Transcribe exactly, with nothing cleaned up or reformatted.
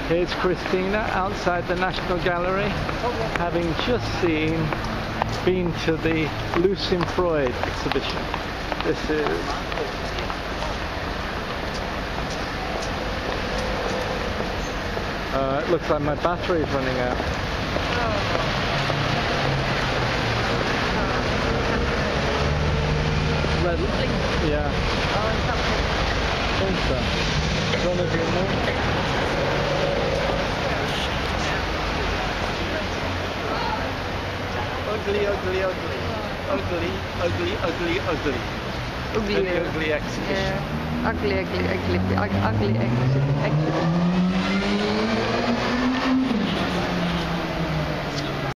Here's Kristiina outside the National Gallery, having just seen, been to the Lucian Freud Exhibition. This is uh, it looks like my battery is running out. Red light? Yeah. I think so. Don't know if you know. Ugly, ugly, ugly. Ugly, ugly, ugly, ugly. Ugly, Ugly, ugly exhibition. Yeah. Ugly, ugly, ugly, ugly exhibition.